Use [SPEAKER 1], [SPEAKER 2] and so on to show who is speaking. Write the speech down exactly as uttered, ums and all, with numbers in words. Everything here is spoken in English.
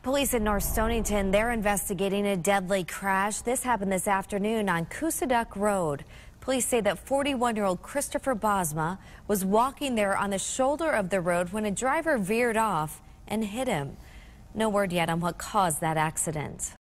[SPEAKER 1] Police in North Stonington, they're investigating a deadly crash. This happened this afternoon on Coosaduck Road. Police say that forty-one-year-old Christopher Bosma was walking there on the shoulder of the road when a driver veered off and hit him. No word yet on what caused that accident.